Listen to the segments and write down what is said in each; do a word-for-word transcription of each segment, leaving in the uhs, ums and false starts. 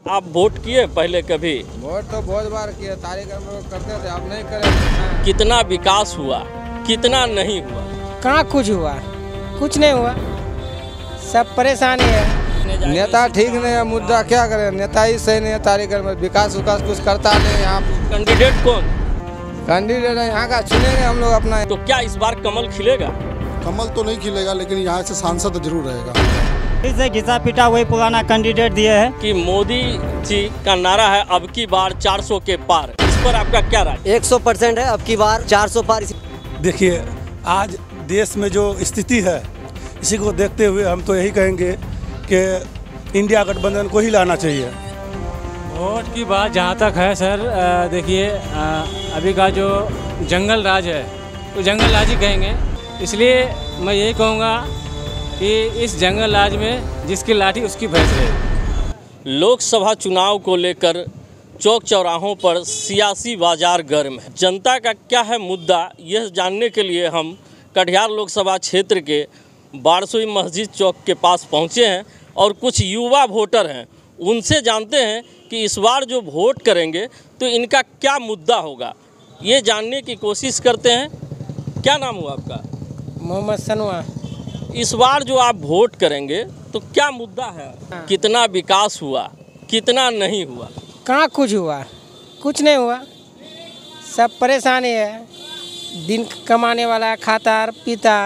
आप वोट किए पहले कभी? वोट तो बहुत बार किए, तारीख करते थे, अब नहीं करें। कितना विकास हुआ, कितना नहीं हुआ? कहाँ कुछ हुआ, कुछ नहीं हुआ, सब परेशानी है। नेता ठीक नहीं है, मुद्दा क्या करें, नेता ही सही नहीं है, तारीख में विकास विकास कुछ करता नहीं। यहाँ कैंडिडेट कौन कैंडिडेट है यहाँ का, चुनेंगे हम लोग अपना। तो क्या इस बार कमल खिलेगा? कमल तो नहीं खिलेगा, लेकिन यहाँ से सांसद जरूर रहेगा। फिर से घिसा पिटा वही पुराना कैंडिडेट दिए है कि मोदी जी का नारा है अब की बार चार सौ के पार, इस पर आपका क्या राय? एक सौ परसेंट है अब की बार चार सौ पार। देखिए, आज देश में जो स्थिति है, इसी को देखते हुए हम तो यही कहेंगे कि इंडिया गठबंधन को ही लाना चाहिए। वोट की बात जहाँ तक है सर, देखिए अभी का जो जंगल राज है तो जंगल राज ही कहेंगे। इसलिए मैं यही कहूँगा कि इस जंगल राज में जिसकी लाठी उसकी भैंस रहे। लोकसभा चुनाव को लेकर चौक चौराहों पर सियासी बाजार गर्म है। जनता का क्या है मुद्दा, यह जानने के लिए हम कटिहार लोकसभा क्षेत्र के बारसोई मस्जिद चौक के पास पहुंचे हैं और कुछ युवा वोटर हैं, उनसे जानते हैं कि इस बार जो वोट करेंगे तो इनका क्या मुद्दा होगा, ये जानने की कोशिश करते हैं। क्या नाम हुआ आपका? मोहम्मद सनवा। इस बार जो आप वोट करेंगे तो क्या मुद्दा है? कितना विकास हुआ, कितना नहीं हुआ? कहाँ कुछ हुआ, कुछ नहीं हुआ, सब परेशानी है। दिन कमाने वाला खाता पीता,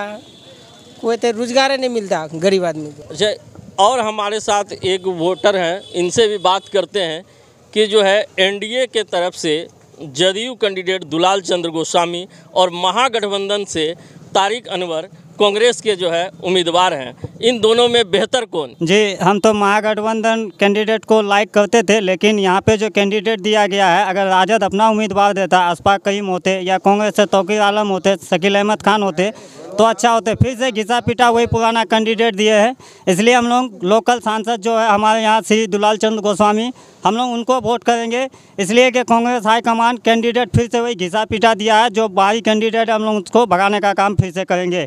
कोई तो रोजगार नहीं मिलता गरीब आदमी को। अच्छा, और हमारे साथ एक वोटर हैं, इनसे भी बात करते हैं कि जो है एनडीए के तरफ से जदयू कैंडिडेट दुलाल चंद्र गोस्वामी और महागठबंधन से तारिक अनवर कांग्रेस के जो है उम्मीदवार हैं, इन दोनों में बेहतर कौन? जी, हम तो महागठबंधन कैंडिडेट को लाइक करते थे, लेकिन यहाँ पे जो कैंडिडेट दिया गया है, अगर राजद अपना उम्मीदवार देता, अशफाक करीम होते या कांग्रेस से तौकीर आलम होते, शकील अहमद खान होते तो अच्छा होते। फिर से घिसा पिटा वही पुराना कैंडिडेट दिए है। इसलिए हम लोग लोकल सांसद जो है हमारे यहाँ श्री दुलाल चंद्र गोस्वामी, हम लोग उनको वोट करेंगे। इसलिए कि कांग्रेस हाईकमान कैंडिडेट फिर से वही घिसा पिटा दिया है, जो बाहरी कैंडिडेट हम लोग उसको भगाने का काम फिर से करेंगे।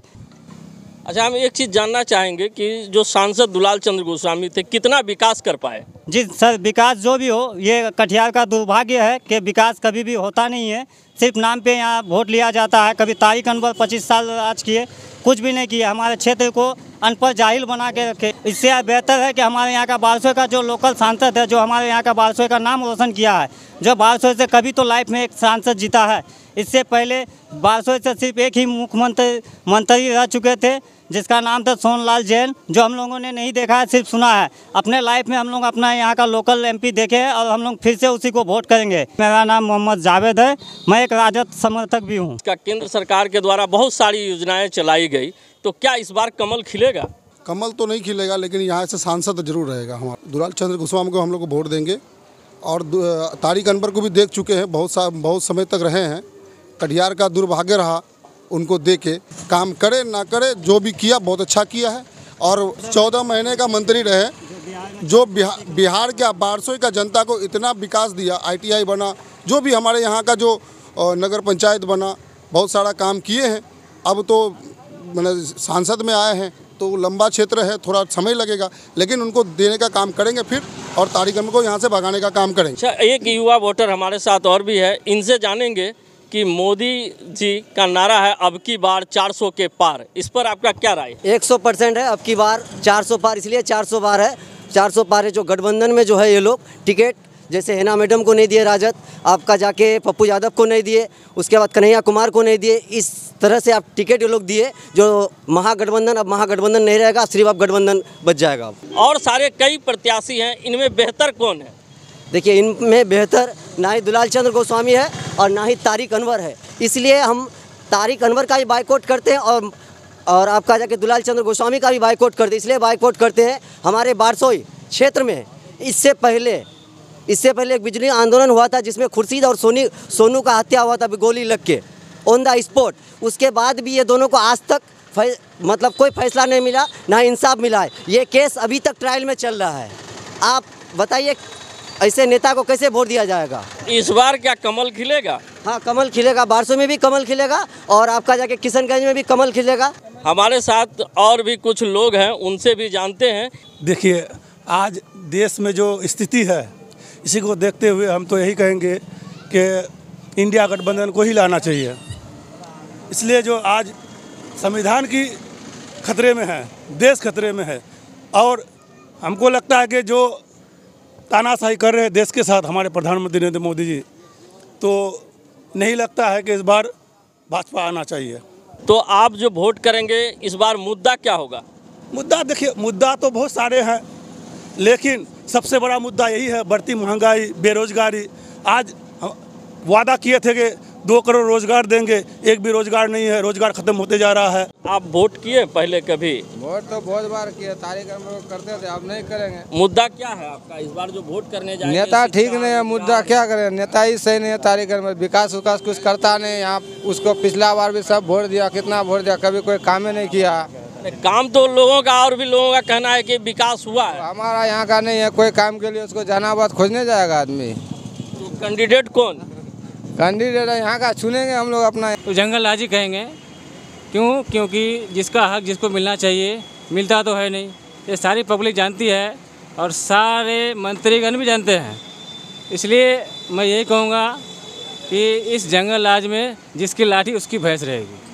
अच्छा, हम एक चीज़ जानना चाहेंगे कि जो सांसद दुलाल चंद्र गोस्वामी थे, कितना विकास कर पाए? जी सर, विकास जो भी हो, ये कटिहार का दुर्भाग्य है कि विकास कभी भी होता नहीं है, सिर्फ नाम पे यहाँ वोट लिया जाता है। कभी तारिक अनवर पच्चीस साल राज किए, कुछ भी नहीं किया, हमारे क्षेत्र को अनपढ़ जाहिल बना के रखे। इससे बेहतर है कि हमारे यहाँ का बारसोई का जो लोकल सांसद है, जो हमारे यहाँ का बारसोई का नाम रोशन किया है, जो बारसोई से कभी तो लाइफ में एक सांसद जीता है। इससे पहले बारसोई से सिर्फ एक ही मुख्यमंत्री मंत्री रह चुके थे, जिसका नाम था सोनलाल जैन, जो हम लोगों ने नहीं देखा है, सिर्फ सुना है। अपने लाइफ में हम लोग अपना यहाँ का लोकल एमपी देखे हैं और हम लोग फिर से उसी को वोट करेंगे। मेरा नाम मोहम्मद जावेद है, मैं एक राजद समर्थक भी हूँ। इसका केंद्र सरकार के द्वारा बहुत सारी योजनाएं चलाई गई, तो क्या इस बार कमल खिलेगा? कमल तो नहीं खिलेगा, लेकिन यहाँ से सांसद जरूर रहेगा। हमारा दुलाल चंद्र गोस्वामी को हम लोग वोट देंगे और तारिक अनवर को भी देख चुके हैं, बहुत सा बहुत समय तक रहे हैं। कटिहार का दुर्भाग्य रहा, उनको दे के काम करे ना करे, जो भी किया बहुत अच्छा किया है। और चौदह महीने का मंत्री रहे, जो बिहार बिहार के बारसोई का जनता को इतना विकास दिया, आईटीआई बना, जो भी हमारे यहाँ का जो नगर पंचायत बना, बहुत सारा काम किए हैं। अब तो मैंने सांसद में आए हैं तो लंबा क्षेत्र है, थोड़ा समय लगेगा, लेकिन उनको देने का काम करेंगे फिर, और तारिक अनवर को यहाँ से भगाने का काम करेंगे। अच्छा, एक युवा वोटर हमारे साथ और भी है, इनसे जानेंगे कि मोदी जी का नारा है अब की बार चार सौ के पार, इस पर आपका क्या राय? एक सौ परसेंट है अब की बार चार सौ पार, इसलिए चार सौ पार है। चार सौ पार है। जो गठबंधन में जो है ये लोग टिकट, जैसे हेना मैडम को नहीं दिए राजद, आपका जाके पप्पू यादव को नहीं दिए, उसके बाद कन्हैया कुमार को नहीं दिए, इस तरह से आप टिकट ये लोग दिए। जो महागठबंधन, अब महागठबंधन नहीं रहेगा, सिर्फ अब गठबंधन बच जाएगा। और सारे कई प्रत्याशी हैं, इनमें बेहतर कौन है? देखिए, इनमें बेहतर ना ही दुलाल चंद्र गोस्वामी है और ना ही तारिक अनवर है। इसलिए हम तारिक अनवर का भी बाइकआउट करते हैं और और आपका जाके दुलाल चंद्र गोस्वामी का भी बाइकआउट करते हैं। इसलिए बाइकआउट करते हैं, हमारे बारसोई क्षेत्र में इससे पहले इससे पहले एक बिजली आंदोलन हुआ था, जिसमें खुर्शीद और सोनी सोनू का हत्या हुआ था गोली लग के ऑन द स्पॉट। उसके बाद भी ये दोनों को आज तक मतलब कोई फैसला नहीं मिला, ना इंसाफ मिला है। ये केस अभी तक ट्रायल में चल रहा है। आप बताइए, ऐसे नेता को कैसे वोट दिया जाएगा? इस बार क्या कमल खिलेगा? हाँ, कमल खिलेगा, बारसोई में भी कमल खिलेगा और आपका जाके किशनगंज में भी कमल खिलेगा। हमारे साथ और भी कुछ लोग हैं, उनसे भी जानते हैं। देखिए, आज देश में जो स्थिति है, इसी को देखते हुए हम तो यही कहेंगे कि इंडिया गठबंधन को ही लाना चाहिए। इसलिए जो आज संविधान की खतरे में है, देश खतरे में है, और हमको लगता है कि जो तानाशाही कर रहे हैं देश के साथ हमारे प्रधानमंत्री नरेंद्र मोदी जी, तो नहीं लगता है कि इस बार भाजपा आना चाहिए। तो आप जो वोट करेंगे इस बार मुद्दा क्या होगा? मुद्दा देखिए, मुद्दा तो बहुत सारे हैं, लेकिन सबसे बड़ा मुद्दा यही है बढ़ती महंगाई, बेरोजगारी। आज वादा किए थे कि दो करोड़ रोजगार देंगे, एक भी रोजगार नहीं है, रोजगार खत्म होते जा रहा है। आप वोट किए पहले कभी? वोट तो बहुत बार किए, तारीख अनवर को करते थे, अब नहीं करेंगे। मुद्दा क्या है आपका इस बार जो वोट करने जाएंगे? नेता ठीक नहीं है, मुद्दा क्या करें, नेता ही सही नहीं है। तारीख अनवर विकास विकास कुछ करता नहीं। यहाँ उसको पिछला बार भी सब वोट दिया, कितना वोट दिया, कभी कोई काम ही नहीं किया। काम तो लोगों का और भी लोगों का कहना है कि विकास हुआ है। हमारा यहाँ का नहीं है, कोई काम के लिए उसको जहानाबाद खोजने जाएगा आदमी। तो कैंडिडेट कौन कैंडिडेट यहाँ का चुनेंगे हम लोग अपना। तो जंगल राज ही कहेंगे। क्यों? क्योंकि जिसका हक जिसको मिलना चाहिए मिलता तो है नहीं, ये सारी पब्लिक जानती है और सारे मंत्रीगण भी जानते हैं। इसलिए मैं यही कहूँगा कि इस जंगल राज में जिसकी लाठी उसकी भैंस रहेगी।